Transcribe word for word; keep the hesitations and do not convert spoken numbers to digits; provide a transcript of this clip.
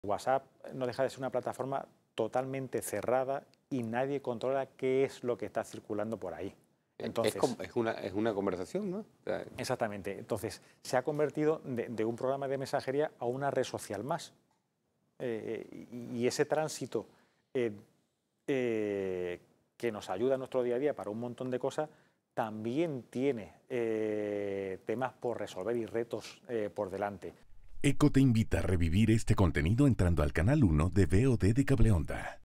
WhatsApp no deja de ser una plataforma totalmente cerrada y nadie controla qué es lo que está circulando por ahí. Entonces, es, es, una, es una conversación, ¿no? O sea, exactamente. Entonces, se ha convertido de, de un programa de mensajería a una red social más. Eh, y, y ese tránsito eh, eh, que nos ayuda en nuestro día a día para un montón de cosas, también tiene eh, temas por resolver y retos eh, por delante. Eco te invita a revivir este contenido entrando al canal uno de V O D de Cable Onda.